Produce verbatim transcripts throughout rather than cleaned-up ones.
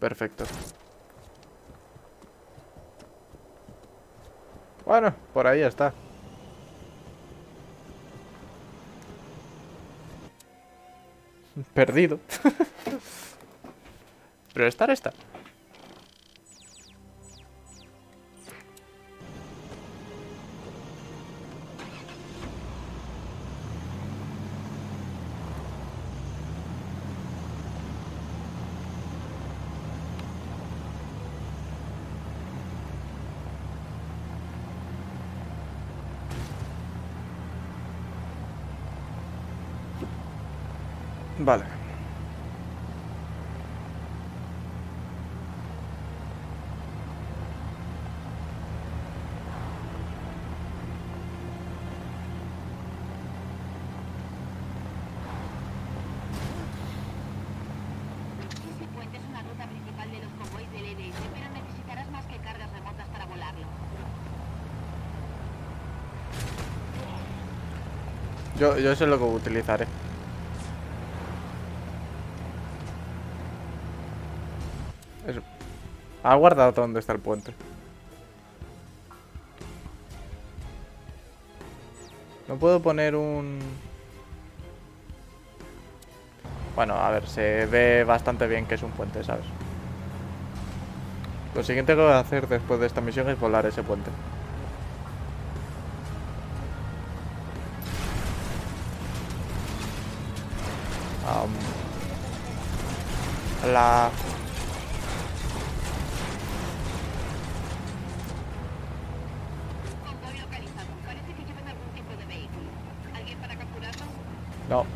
Perfecto. Bueno, por ahí está. Perdido. Pero estar está. Vale. Ese puente es una ruta principal de los convoys del E D S, pero necesitarás más que cargas remotas para volarlo. Yo, yo sé lo que utilizaré. Eso. Ha guardado dónde está el puente. No puedo poner un... Bueno, a ver, se ve bastante bien que es un puente, ¿sabes? Lo siguiente que voy a hacer después de esta misión es volar ese puente. Um, la... Convoy localizado. Parece que llevan algún tipo de vehículo. ¿Alguien para capturarlo? No.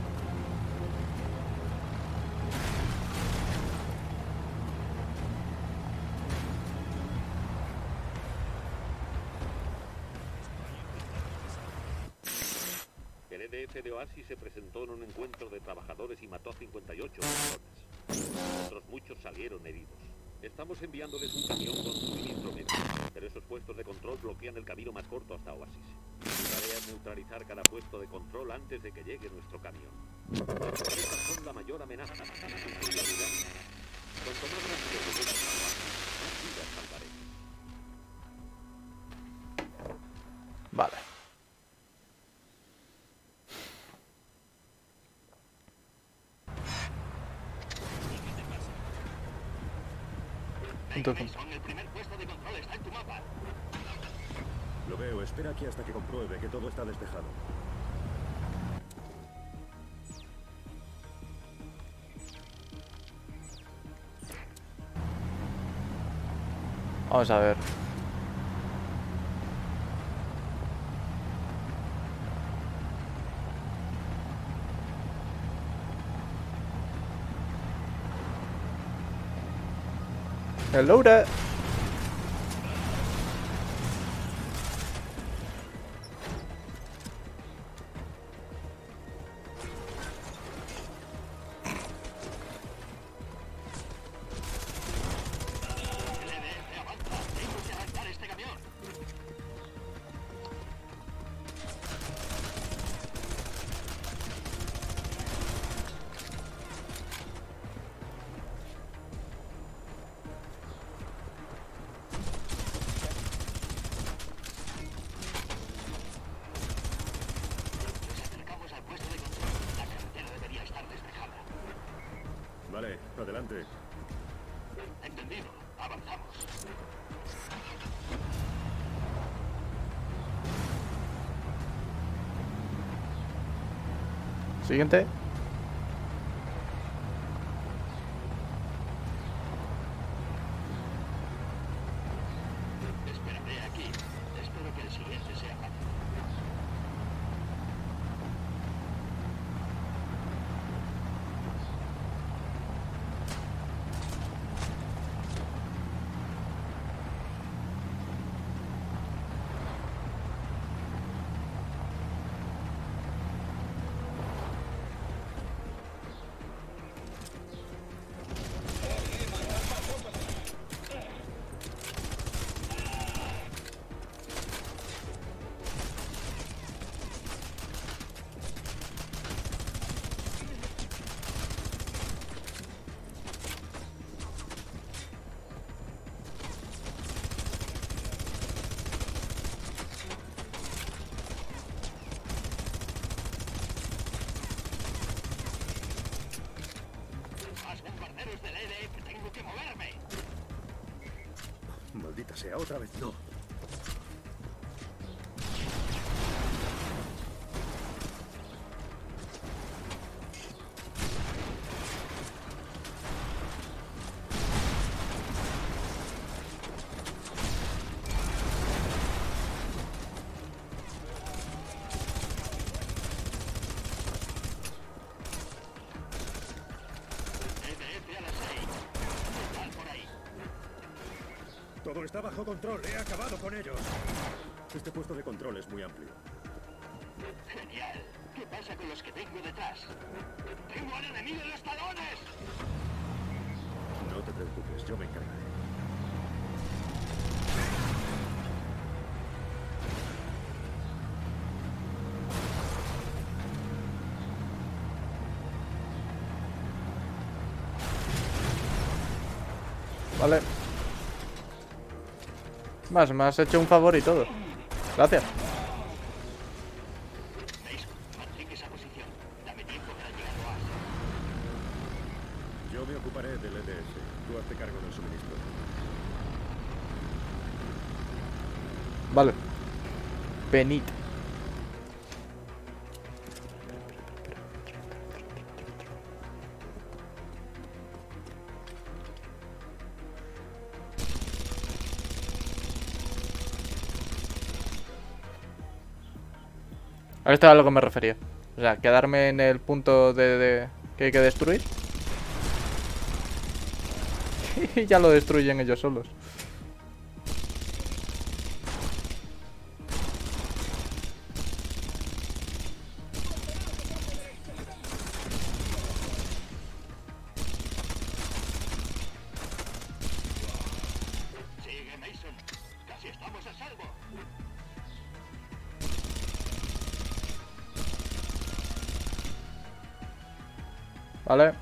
El E D S de Oasis se presentó en un encuentro de trabajadores y mató a cincuenta y ocho personas. Otros muchos salieron heridos. Estamos enviándoles un camión con suministro médico, pero esos puestos de control bloquean el camino más corto hasta Oasis. Mi tarea es neutralizar cada puesto de control antes de que llegue nuestro camión. Los terroristas son la mayor amenaza. Cuanto más rápido lleguemos a Oasis, más vidas salvaremos. Vale. Entonces... El primer puesto de control está en tu mapa. Lo veo, espera aquí hasta que compruebe que todo está despejado. Vamos a ver. Hello there. Vale, adelante. Entendido. Avanzamos. Siguiente. Esperaré aquí. Espero que el siguiente sea fácil. compañeros del E D F, tengo que moverme. Maldita sea, otra vez no. Todo está bajo control, he acabado con ellos. Este puesto de control es muy amplio. Genial. ¿Qué pasa con los que tengo detrás? ¡Tengo al enemigo en los talones! No te preocupes, yo me encargaré. Vale. Más, me has hecho un favor y todo. Gracias. Mantén esa posición. Dame tiempo para llegar a Oasis. Yo me ocuparé del E D S. Tú hazte cargo del suministro. Vale. Venid. A esto es a lo que me refería. O sea, quedarme en el punto de, de que hay que destruir. Y ya lo destruyen ellos solos. Sigue, Mason. Casi estamos a salvo. Vale.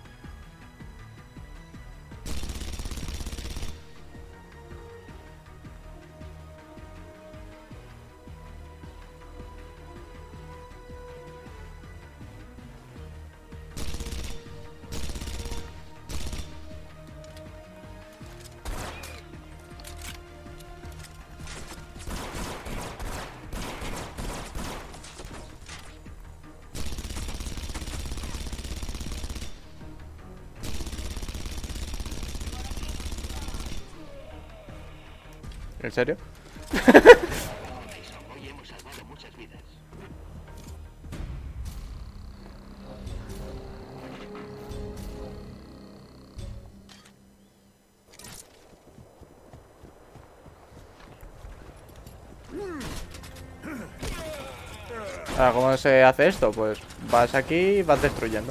¿En serio? Hoy hemos salvado muchas vidas. Ahora, ¿cómo se hace esto? Pues vas aquí y vas destruyendo.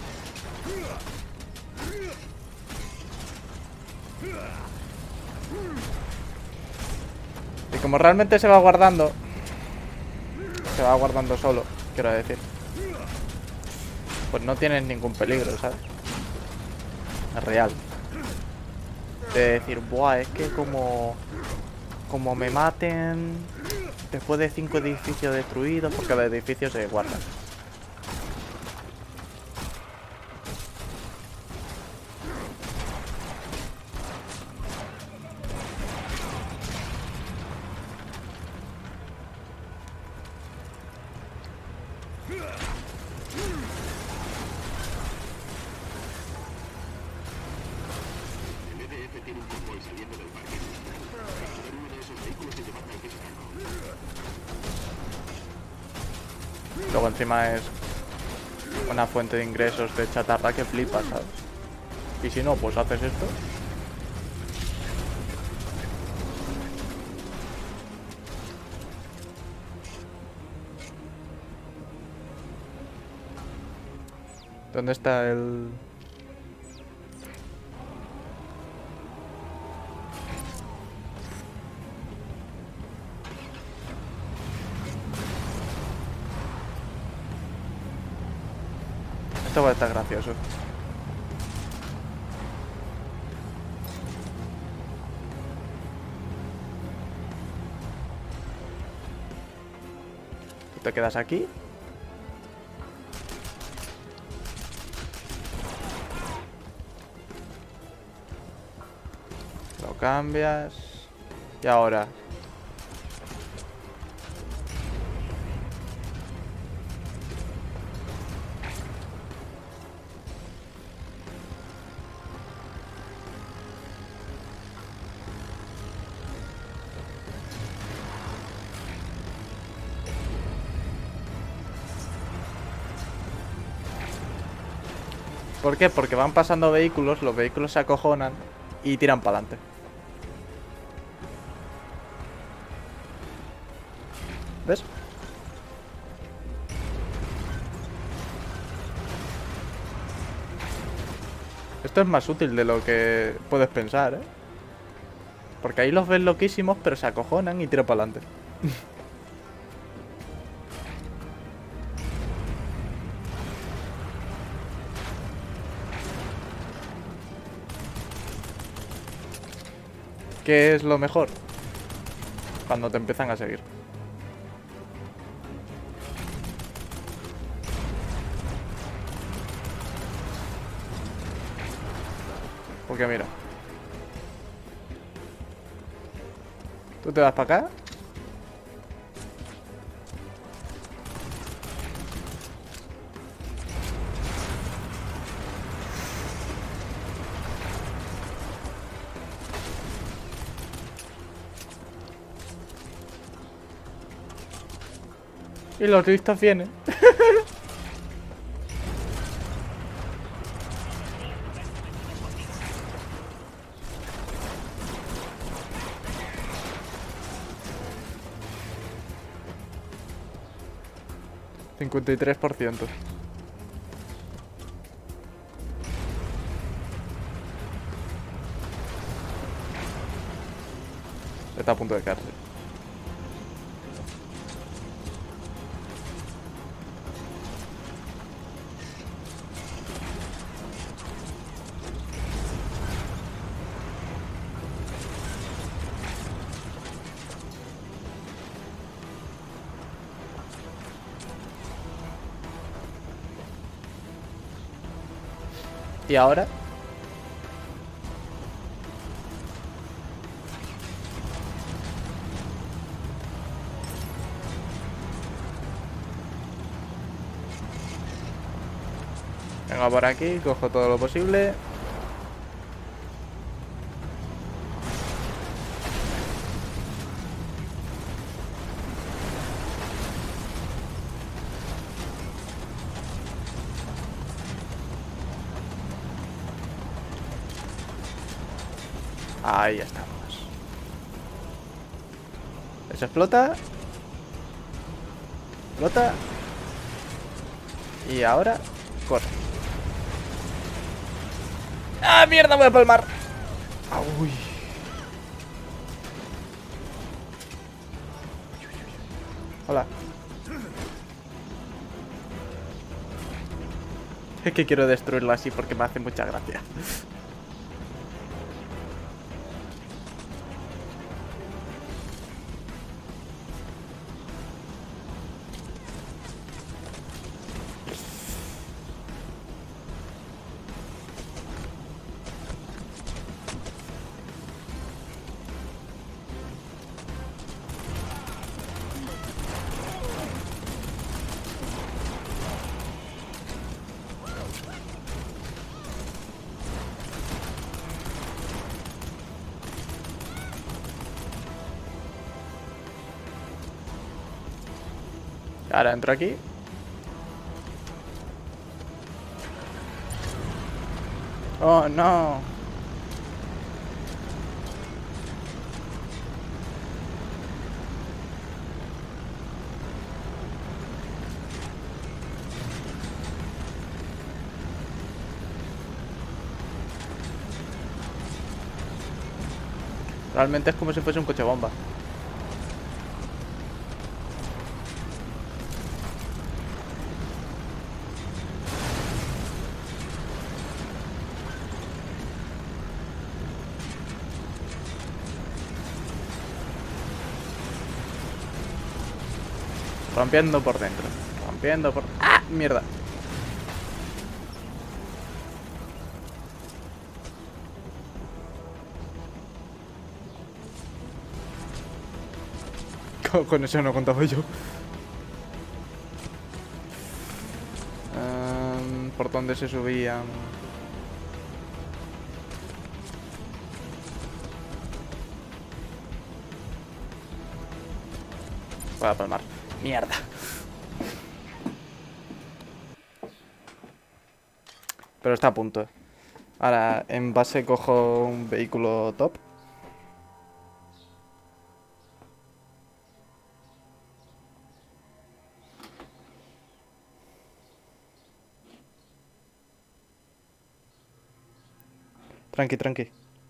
Y como realmente se va guardando, se va guardando solo, quiero decir, pues no tienes ningún peligro, ¿sabes? Es real. De decir, buah, es que como Como me maten después de cinco edificios destruidos, porque los edificios se guardan. El E D F tiene un convoy saliendo del parque. Capturar uno de esos vehículos y llevarme al que se cargó. Luego encima es una fuente de ingresos de chatarra que flipas, ¿sabes? Y si no, pues haces esto. ¿Dónde está el...? Esto va a estar gracioso. Tú te quedas aquí. Lo cambias. Y ahora. ¿Por qué? Porque van pasando vehículos, los vehículos se acojonan y tiran para adelante. ¿Ves? Esto es más útil de lo que puedes pensar, ¿eh? Porque ahí los ves loquísimos, pero se acojonan y tiran para adelante. ¿Qué es lo mejor? Cuando te empiezan a seguir. Porque mira. Tú te vas para acá. Y los turistas vienen. cincuenta y tres por ciento. Está a punto de caerse. Y ahora vengo por aquí, cojo todo lo posible. Ahí estamos. Eso explota. Explota. Y ahora corre. ¡Ah, mierda! Voy a palmar. Ah, uy. Hola. Es que quiero destruirlo así porque me hace mucha gracia. Ahora entro aquí. Oh, no. Realmente es como si fuese un coche bomba. Rompiendo por dentro. Rompiendo por... ¡Ah! Mierda. Con, con eso no contaba yo. Um, ¿Por dónde se subían? Voy a palmar. Mierda. Pero está a punto. Ahora, en base cojo un vehículo top. Tranqui, tranqui.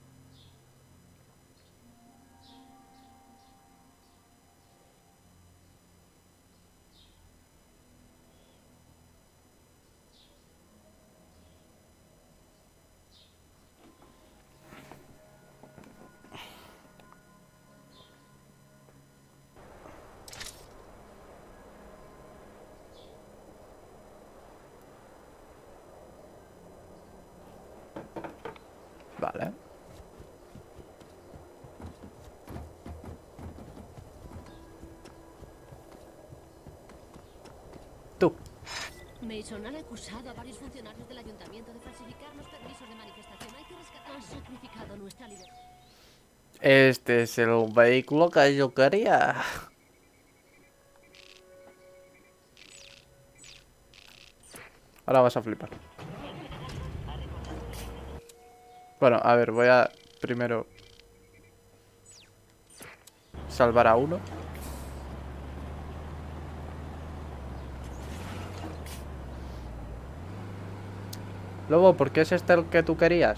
Vale. Tú. Mason han acusado a varios funcionarios del ayuntamiento de falsificar los permisos de manifestación. Hay que rescatar. Han sacrificado nuestra libertad. Este es el vehículo que yo quería. Ahora vas a flipar. Bueno, a ver, voy a primero salvar a uno. Lobo, ¿por qué es este el que tú querías?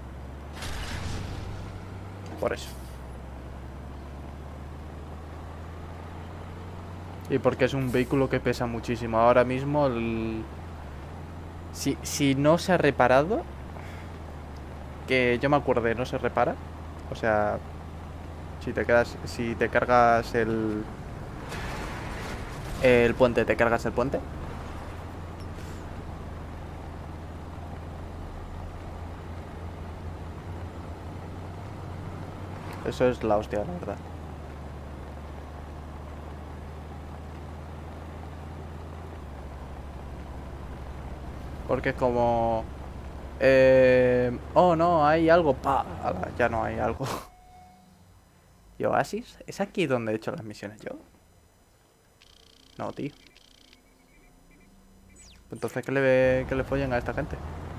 Por eso. Y porque es un vehículo que pesa muchísimo. Ahora mismo, el... si, si no se ha reparado, que yo me acuerde, no se repara. O sea, si te quedas, si te cargas el el puente, te cargas el puente. Eso es la hostia, la verdad. Porque es como... Eh... Oh, no, hay algo. Pa, ala, ya no hay algo. ¿Y Oasis? ¿Es aquí donde he hecho las misiones yo? No, tío. Entonces, ¿qué le, qué le follan a esta gente?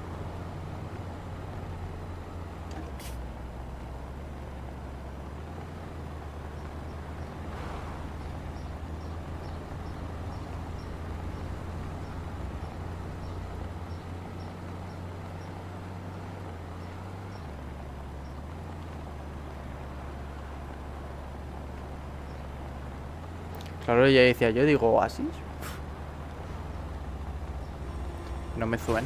Claro, ya decía, yo digo Oasis. No me suena.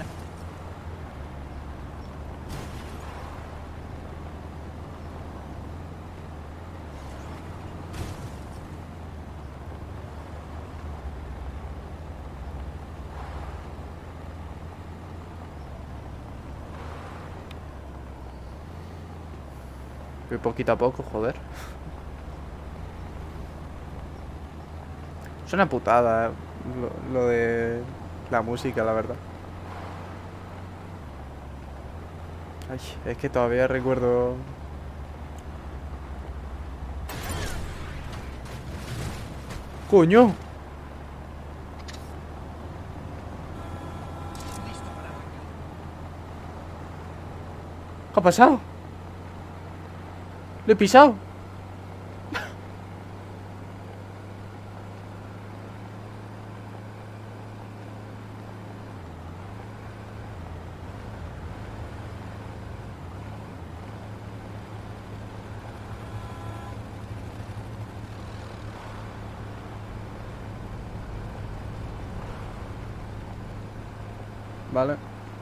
Voy poquito a poco, joder. Es una putada lo, lo de la música, la verdad. Ay, es que todavía recuerdo... ¡Coño! ¿Qué ha pasado? ¿Le he pisado? Vale.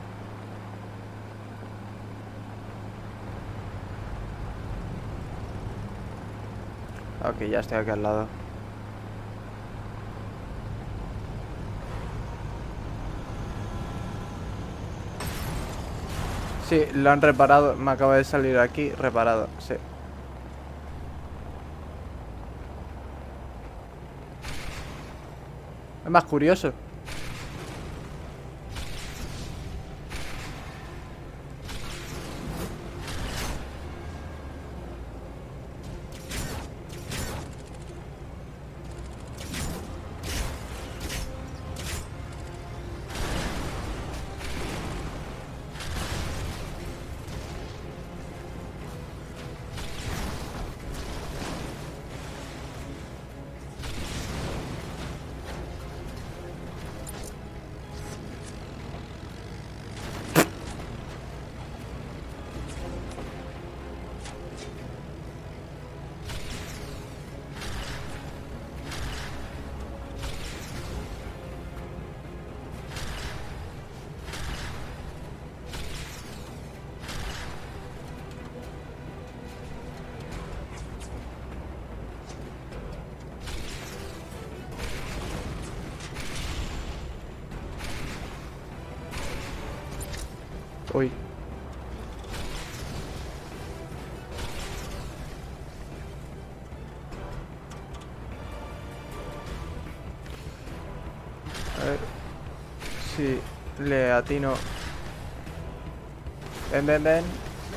Ok, ya estoy aquí al lado. Sí, lo han reparado. Me acaba de salir aquí reparado, sí. Es más curioso. Uy. A ver si le atino. Ven, ven, ven.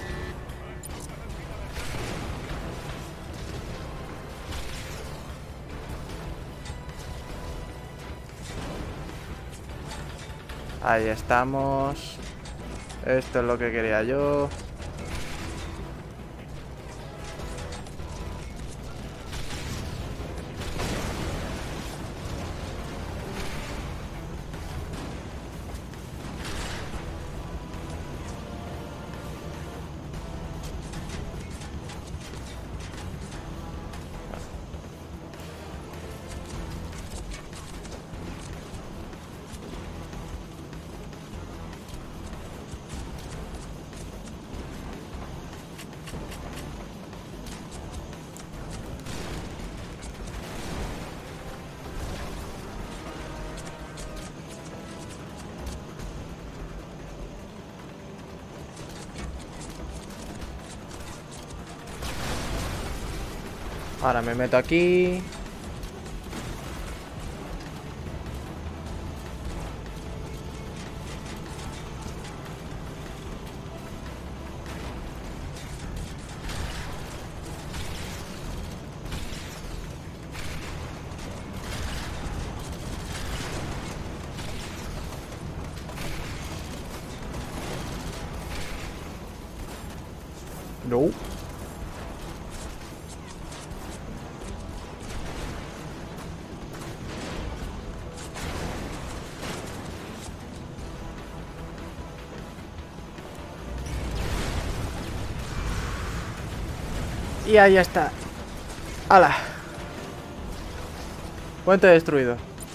Ahí estamos. Esto es lo que quería yo. Ahora me meto aquí. No. Y ahí está. ¡Hala! Puente destruido.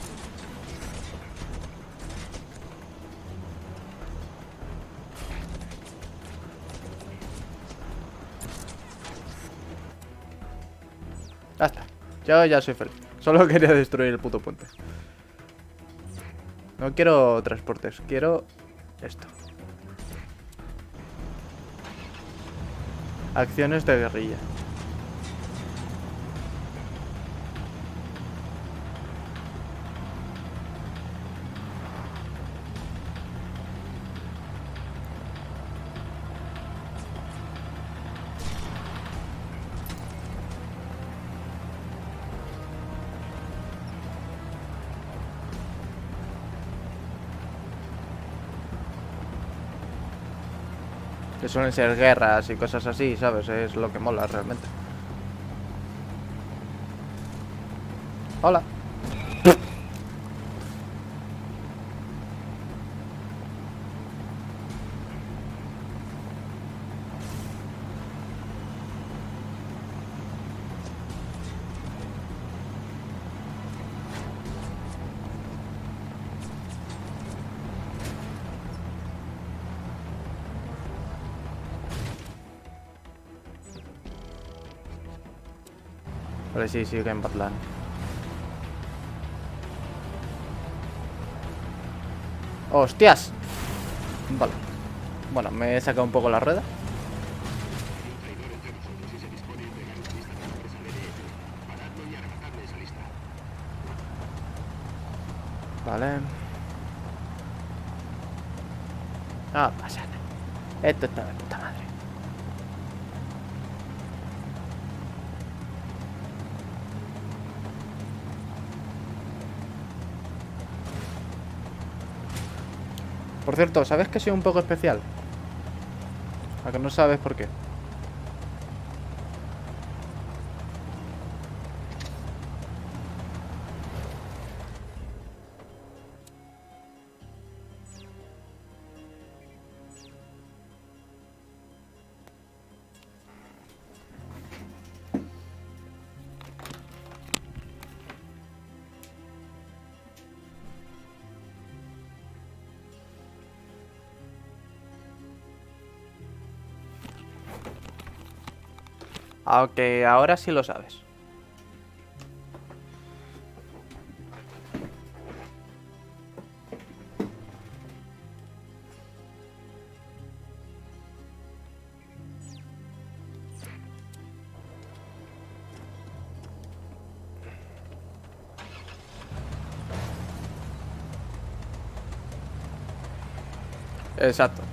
Ya está. Yo ya soy feliz. Solo quería destruir el puto puente. No quiero transportes. Quiero esto. Acciones de guerrilla. Que suelen ser guerras y cosas así, ¿sabes? Es lo que mola realmente. Hola. Vale, sí, sigue en Batland. ¡Hostias! Vale. Bueno, me he sacado un poco la rueda. Vale. No pasa nada. Esto está de puta madre. Por cierto, ¿sabes que soy un poco especial? ¿A que no sabes por qué? Aunque ahora sí lo sabes. Exacto.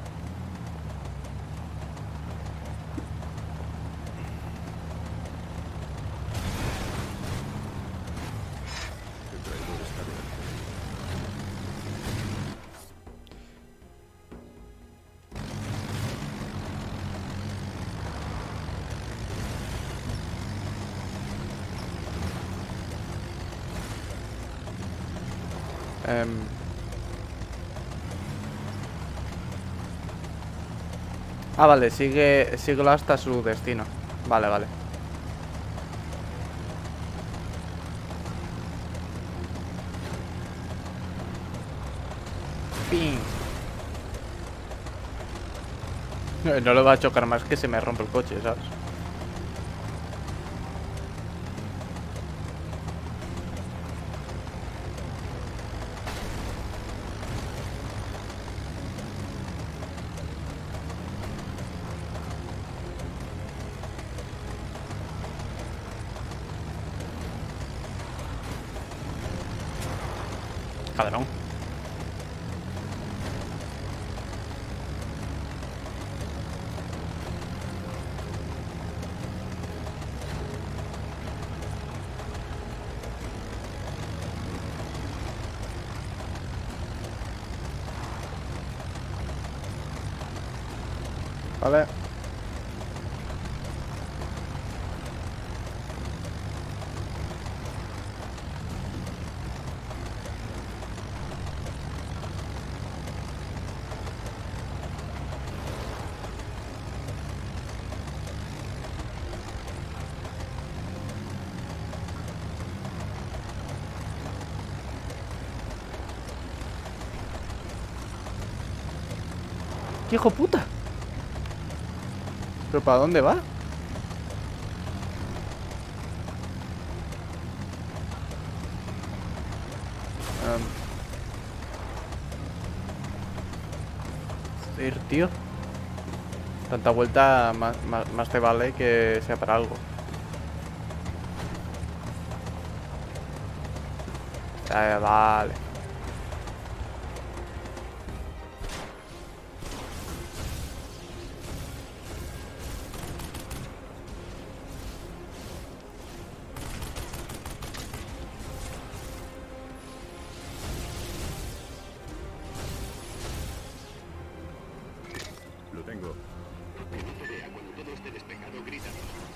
El traidor está delante. Em, Ah, vale, sigue, síguelo hasta su destino. Vale, vale. ¡Ping! No, no lo va a chocar más que se me rompe el coche, ¿sabes? Cabrón. Vale. ¡Qué hijo puta! ¿Pero para dónde va? Um. Ir, tío. Tanta vuelta más, más, más te vale que sea para algo. Eh, vale. Lo tengo. Cuando todo esté despejado, grita.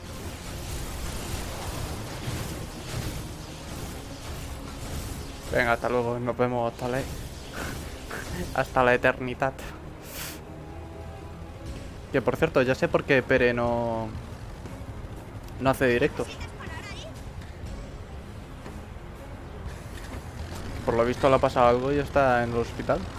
Venga, hasta luego. Nos vemos hasta la... hasta la eternidad. Que por cierto, ya sé por qué Pere no... no hace directos. Por lo visto le ha pasado algo y está en el hospital.